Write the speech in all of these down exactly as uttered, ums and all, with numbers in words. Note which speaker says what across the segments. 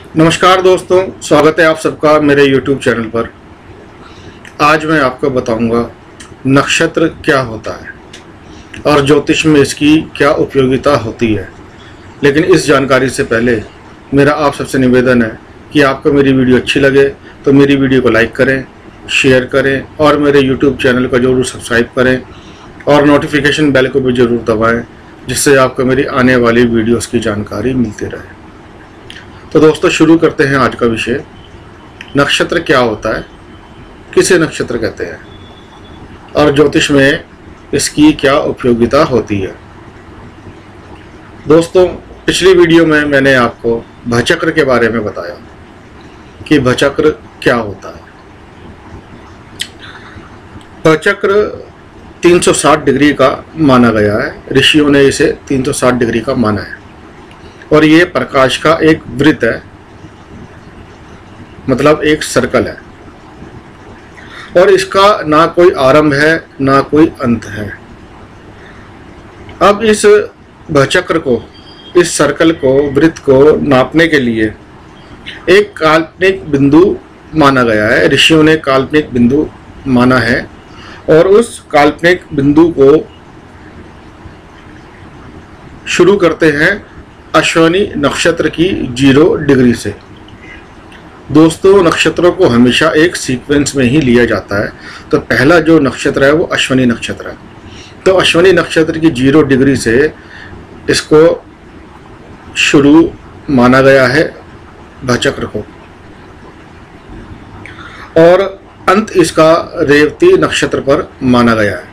Speaker 1: नमस्कार दोस्तों, स्वागत है आप सबका मेरे YouTube चैनल पर। आज मैं आपको बताऊंगा नक्षत्र क्या होता है और ज्योतिष में इसकी क्या उपयोगिता होती है। लेकिन इस जानकारी से पहले मेरा आप सबसे निवेदन है कि आपको मेरी वीडियो अच्छी लगे तो मेरी वीडियो को लाइक करें, शेयर करें और मेरे YouTube चैनल को जरूर सब्सक्राइब करें और नोटिफिकेशन बेल को भी ज़रूर दबाएँ, जिससे आपको मेरी आने वाली वीडियोस की जानकारी मिलती रहे। तो दोस्तों, शुरू करते हैं आज का विषय। नक्षत्र क्या होता है, किसे नक्षत्र कहते हैं और ज्योतिष में इसकी क्या उपयोगिता होती है। दोस्तों, पिछली वीडियो में मैंने आपको भचक्र के बारे में बताया कि भचक्र क्या होता है। भचक्र तीन सौ साठ डिग्री का माना गया है, ऋषियों ने इसे तीन सौ साठ डिग्री का माना है और ये प्रकाश का एक वृत्त है, मतलब एक सर्कल है और इसका ना कोई आरंभ है ना कोई अंत है। अब इस भचक्र को, इस सर्कल को, वृत्त को नापने के लिए एक काल्पनिक बिंदु माना गया है। ऋषियों ने काल्पनिक बिंदु माना है और उस काल्पनिक बिंदु को शुरू करते हैं अश्विनी नक्षत्र की जीरो डिग्री से। दोस्तों, नक्षत्रों को हमेशा एक सीक्वेंस में ही लिया जाता है। तो पहला जो नक्षत्र है वो अश्विनी नक्षत्र है। तो अश्विनी नक्षत्र की जीरो डिग्री से इसको शुरू माना गया है भचक्र को और अंत इसका रेवती नक्षत्र पर माना गया है।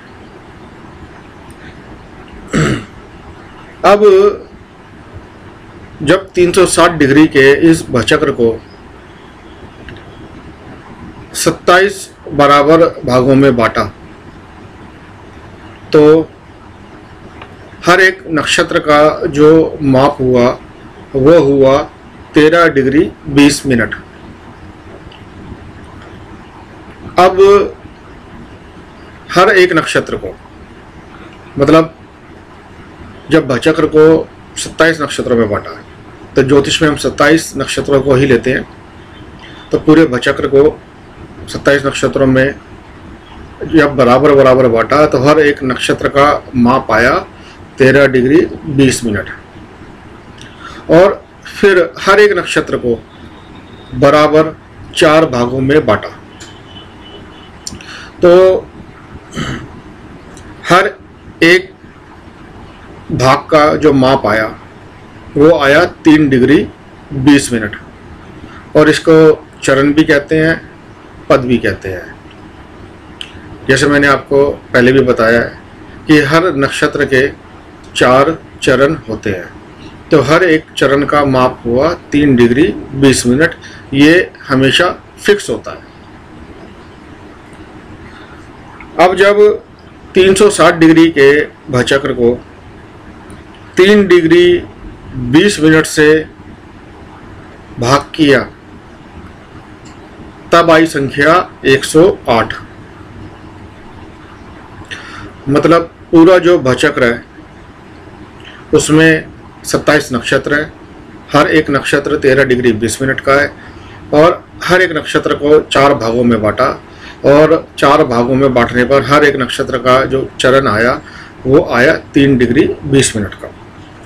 Speaker 1: अब जब तीन सौ साठ डिग्री के इस भचक्र को सत्ताईस बराबर भागों में बांटा तो हर एक नक्षत्र का जो माप हुआ वो हुआ तेरह डिग्री बीस मिनट। अब हर एक नक्षत्र को, मतलब जब भचक्र को सत्ताईस नक्षत्रों में बांटा है तो ज्योतिष में हम सत्ताईस नक्षत्रों को ही लेते हैं। तो पूरे भचक्र को सत्ताईस नक्षत्रों में जब बराबर बराबर बांटा तो हर एक नक्षत्र का माप आया तेरह डिग्री बीस मिनट और फिर हर एक नक्षत्र को बराबर चार भागों में बांटा। तो हर एक भाग का जो माप आया वो आया तीन डिग्री बीस मिनट और इसको चरण भी कहते हैं, पद भी कहते हैं। जैसे मैंने आपको पहले भी बताया है कि हर नक्षत्र के चार चरण होते हैं। तो हर एक चरण का माप हुआ तीन डिग्री बीस मिनट। ये हमेशा फिक्स होता है। अब जब तीन सौ साठ डिग्री के भचक्र को तीन डिग्री बीस मिनट से भाग किया तब आई संख्या एक सौ आठ। मतलब पूरा जो भचक्र है उसमें सत्ताईस नक्षत्र है, हर एक नक्षत्र तेरह डिग्री बीस मिनट का है और हर एक नक्षत्र को चार भागों में बांटा और चार भागों में बांटने पर हर एक नक्षत्र का जो चरण आया वो आया तीन डिग्री बीस मिनट का।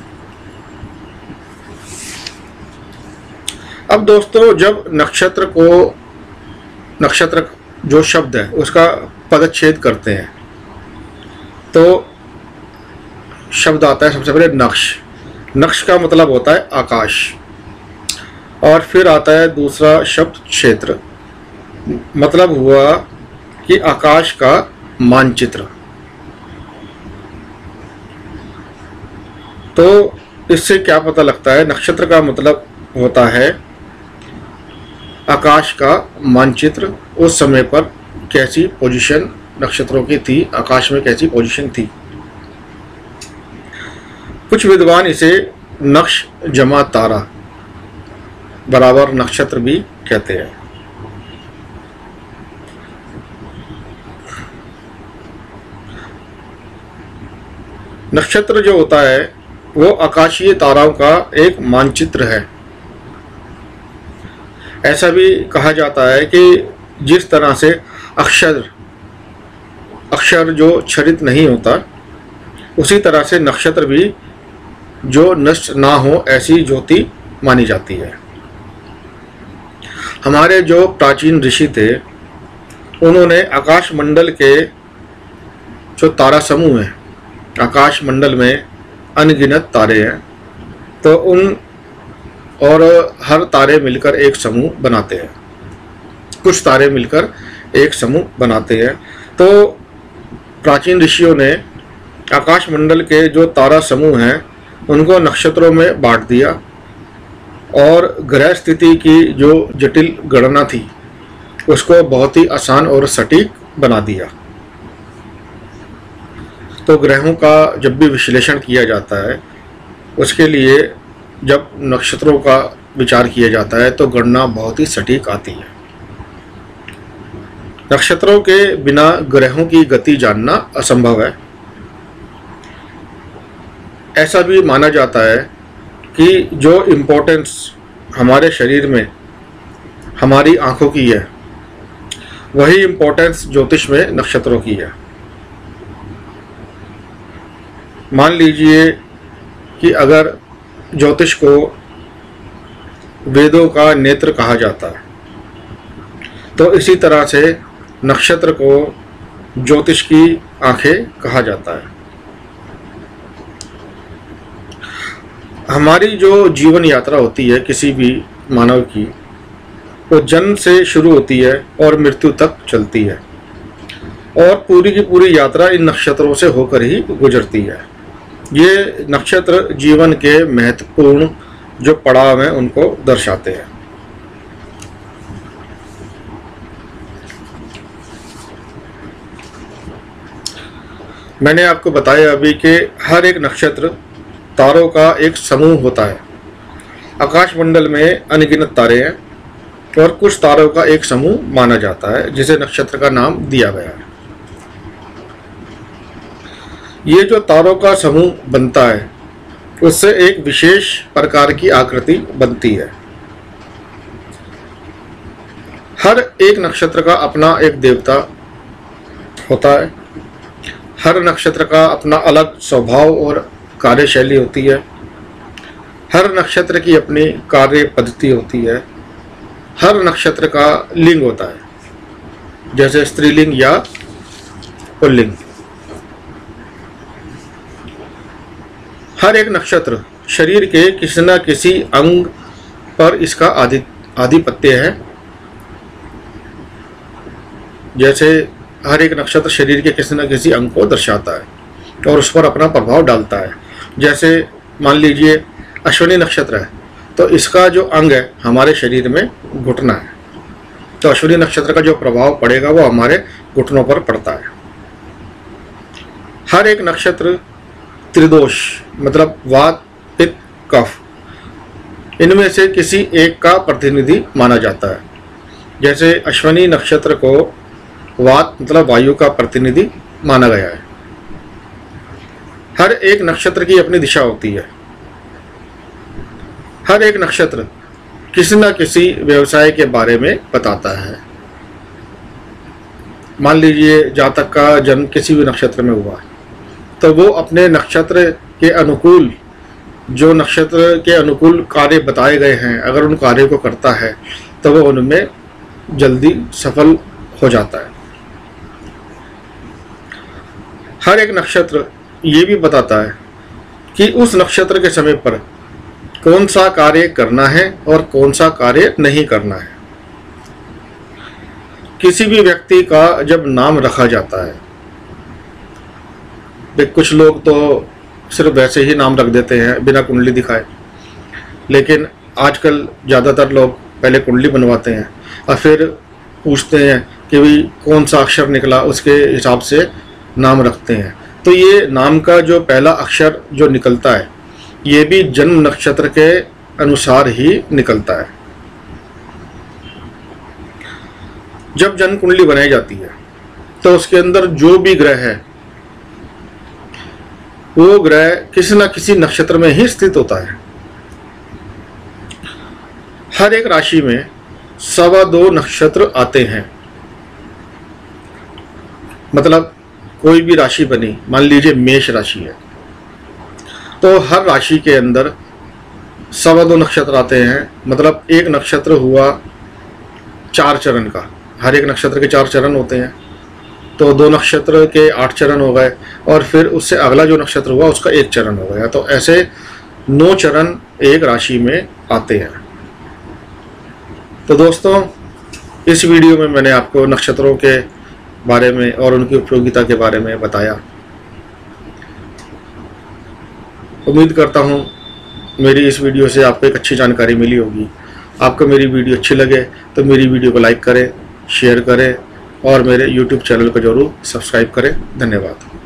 Speaker 1: अब दोस्तों, जब नक्षत्र को, नक्षत्र जो शब्द है उसका पदच्छेद करते हैं तो शब्द आता है सबसे पहले नक्ष। नक्ष का मतलब होता है आकाश और फिर आता है दूसरा शब्द क्षेत्र, मतलब हुआ कि आकाश का मानचित्र। तो इससे क्या पता लगता है, नक्षत्र का मतलब होता है आकाश का मानचित्र। उस समय पर कैसी पोजीशन नक्षत्रों की थी, आकाश में कैसी पोजीशन थी। कुछ विद्वान इसे नक्ष जमा तारा बराबर नक्षत्र भी कहते हैं। नक्षत्र जो होता है वो आकाशीय ताराओं का एक मानचित्र है ऐसा भी कहा जाता है कि जिस तरह से अक्षर अक्षर जो क्षरित नहीं होता, उसी तरह से नक्षत्र भी जो नष्ट ना हो ऐसी ज्योति मानी जाती है। हमारे जो प्राचीन ऋषि थे, उन्होंने आकाश मंडल के जो तारा समूह हैं, आकाश मंडल में अनगिनत तारे हैं, तो उन और हर तारे मिलकर एक समूह बनाते हैं, कुछ तारे मिलकर एक समूह बनाते हैं। तो प्राचीन ऋषियों ने आकाश मंडल के जो तारा समूह हैं उनको नक्षत्रों में बांट दिया और ग्रह स्थिति की जो जटिल गणना थी उसको बहुत ही आसान और सटीक बना दिया। तो ग्रहों का जब भी विश्लेषण किया जाता है, उसके लिए जब नक्षत्रों का विचार किया जाता है तो गणना बहुत ही सटीक आती है। नक्षत्रों के बिना ग्रहों की गति जानना असंभव है। ऐसा भी माना जाता है कि जो इम्पोर्टेंस हमारे शरीर में हमारी आंखों की है, वही इम्पोर्टेंस ज्योतिष में नक्षत्रों की है। मान लीजिए कि अगर ज्योतिष को वेदों का नेत्र कहा जाता है, तो इसी तरह से नक्षत्र को ज्योतिष की आंखें कहा जाता है। हमारी जो जीवन यात्रा होती है किसी भी मानव की, वो जन्म से शुरू होती है और मृत्यु तक चलती है, और पूरी की पूरी यात्रा इन नक्षत्रों से होकर ही गुजरती है। ये नक्षत्र जीवन के महत्वपूर्ण जो पड़ाव हैं उनको दर्शाते हैं। मैंने आपको बताया अभी कि हर एक नक्षत्र तारों का एक समूह होता है। आकाश मंडल में अनगिनत तारे हैं और कुछ तारों का एक समूह माना जाता है जिसे नक्षत्र का नाम दिया गया है। ये जो तारों का समूह बनता है उससे एक विशेष प्रकार की आकृति बनती है। हर एक नक्षत्र का अपना एक देवता होता है। हर नक्षत्र का अपना अलग स्वभाव और कार्यशैली होती है। हर नक्षत्र की अपनी कार्य पद्धति होती है। हर नक्षत्र का लिंग होता है, जैसे स्त्रीलिंग या पुल्लिंग। हर एक नक्षत्र शरीर के किसी न किसी अंग पर इसका आधि आधिपत्य है। जैसे हर एक नक्षत्र शरीर के किसी न किसी अंग को दर्शाता है और उस पर अपना प्रभाव डालता है। जैसे मान लीजिए अश्विनी नक्षत्र है, तो इसका जो अंग है हमारे शरीर में घुटना है, तो अश्विनी नक्षत्र का जो प्रभाव पड़ेगा वो हमारे घुटनों पर पड़ता है। हर एक नक्षत्र त्रिदोष मतलब वात, पित्त, कफ, इनमें से किसी एक का प्रतिनिधि माना जाता है। जैसे अश्विनी नक्षत्र को वात मतलब वायु का प्रतिनिधि माना गया है। हर एक नक्षत्र की अपनी दिशा होती है। हर एक नक्षत्र किसी न किसी व्यवसाय के बारे में बताता है। मान लीजिए जातक का जन्म किसी भी नक्षत्र में हुआ, तो वो अपने नक्षत्र के अनुकूल जो नक्षत्र के अनुकूल कार्य बताए गए हैं, अगर उन कार्यों को करता है तो वो उनमें जल्दी सफल हो जाता है। हर एक नक्षत्र ये भी बताता है कि उस नक्षत्र के समय पर कौन सा कार्य करना है और कौन सा कार्य नहीं करना है। किसी भी व्यक्ति का जब नाम रखा जाता है, कुछ लोग तो सिर्फ वैसे ही नाम रख देते हैं बिना कुंडली दिखाए, लेकिन आजकल ज़्यादातर लोग पहले कुंडली बनवाते हैं और फिर पूछते हैं कि भाई कौन सा अक्षर निकला, उसके हिसाब से नाम रखते हैं। तो ये नाम का जो पहला अक्षर जो निकलता है ये भी जन्म नक्षत्र के अनुसार ही निकलता है। जब जन्म कुंडली बनाई जाती है तो उसके अंदर जो भी ग्रह है वो ग्रह किसी न किसी नक्षत्र में ही स्थित होता है। हर एक राशि में सवा दो नक्षत्र आते हैं। मतलब कोई भी राशि बनी, मान लीजिए मेष राशि है, तो हर राशि के अंदर सवा दो नक्षत्र आते हैं। मतलब एक नक्षत्र हुआ चार चरण का, हर एक नक्षत्र के चार चरण होते हैं, तो दो नक्षत्र के आठ चरण हो गए, और फिर उससे अगला जो नक्षत्र हुआ उसका एक चरण हो गया। तो ऐसे नौ चरण एक राशि में आते हैं। तो दोस्तों, इस वीडियो में मैंने आपको नक्षत्रों के बारे में और उनकी उपयोगिता के बारे में बताया। उम्मीद करता हूँ मेरी इस वीडियो से आपको एक अच्छी जानकारी मिली होगी। आपको मेरी वीडियो अच्छी लगे तो मेरी वीडियो को लाइक करें, शेयर करें और मेरे यूट्यूब चैनल को जरूर सब्सक्राइब करें। धन्यवाद।